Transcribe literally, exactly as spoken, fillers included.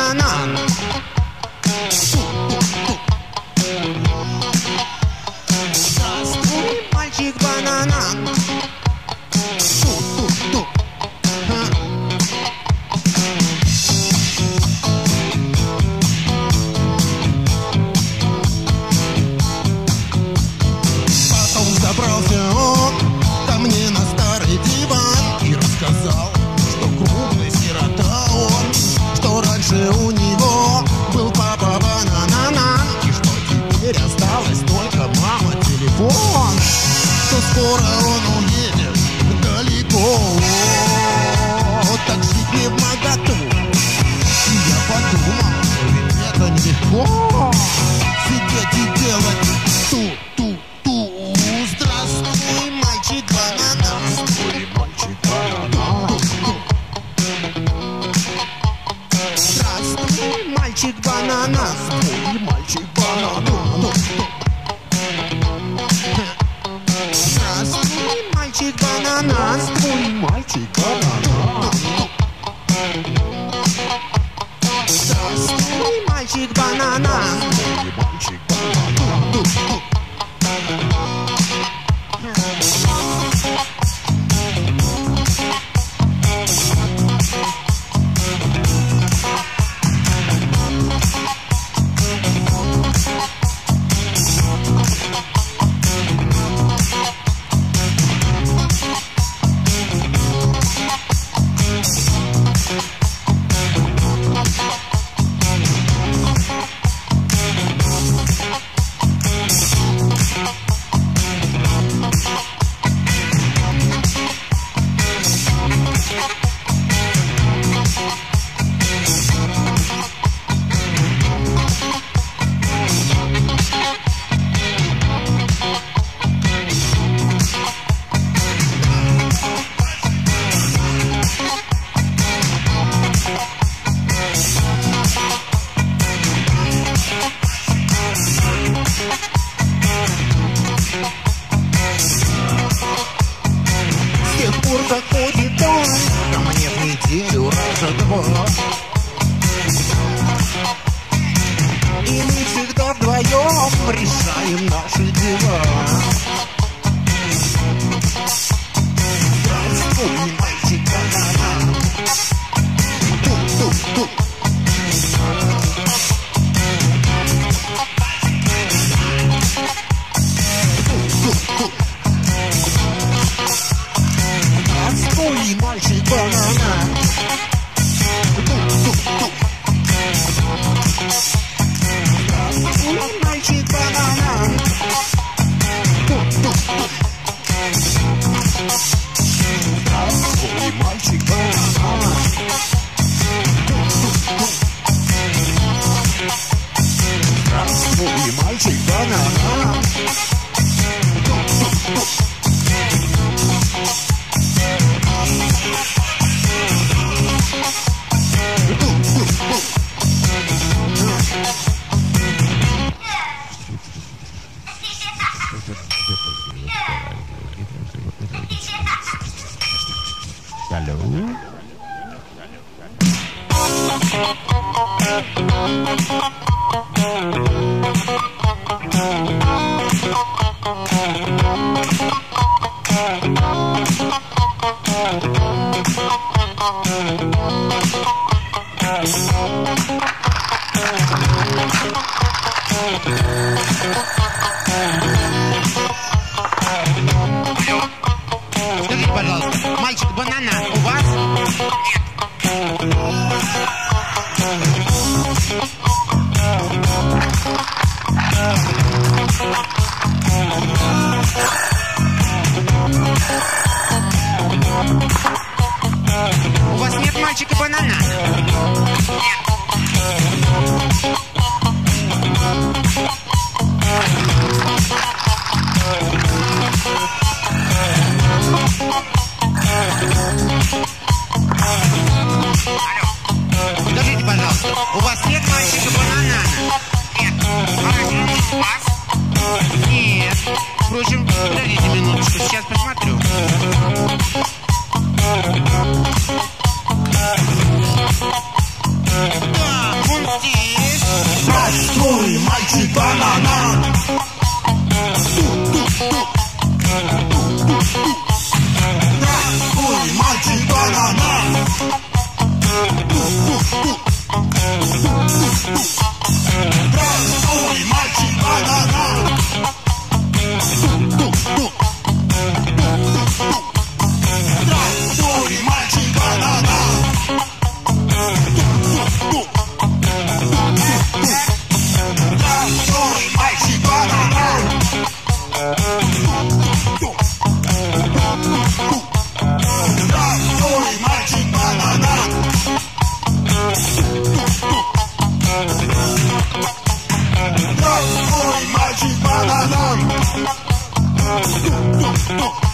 банана. Здравствуй, мальчик банана. Потом забрался он ко мне на старый диван и рассказал, что крупный сирота он, что раньше у него был папа банана, и что теперь осталось только мама телефон, что скоро он уедет далеко, так жить не в моготу. И я подумал, ведь это нелегко сидеть и делать ту-ту-ту. Здравствуй, мальчик банана. Здравствуй, мальчик банана. Здравствуй, мальчик банана. Здравствуй, мальчик банана. Здравствуй, мальчик банана. Здравствуй, мальчик банана. Здравствуй, мальчик банана. Здравствуй, мальчик банана. С тех пор заходит он ко мне в неделю раза два, и мы всегда вдвоем решаем наши дела. Здравствуй, мальчик банана. Ту-ту-ту. Здравствуй, мальчик банана. Здравствуй, мальчик банана. Здравствуй, мальчик банана. Здравствуй, мальчик банана. Алло. Скажите, пожалуйста, мальчик банана у вас? Нет. мальчик банана. Здравствуй, мальчик банана. Здравствуй, мальчик банана. Здравствуй, мальчик банана. Здравствуй, мальчик банана. Здравствуй, мальчик банана. Здравствуй, мальчик банана.